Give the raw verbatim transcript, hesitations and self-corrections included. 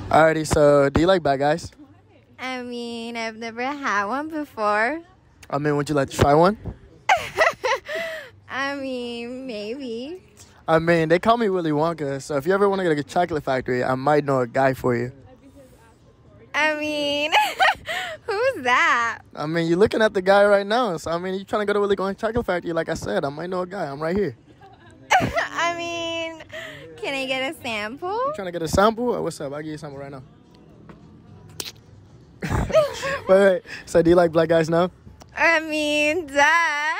Alrighty, so do you like bad guys? I mean, I've never had one before. I mean, would you like to try one? I mean, maybe. I mean, they call me Willy Wonka, so if you ever want to get a chocolate factory, I might know a guy for you. I mean, who's that? I mean, you're looking at the guy right now, so I mean, you're trying to go to Willy Wonka chocolate factory, like I said, I might know a guy. I'm right here. I mean, can I get a sample? You trying to get a sample? Or what's up? I'll give you a sample right now. wait, wait. So do you like black guys now? I mean, duh.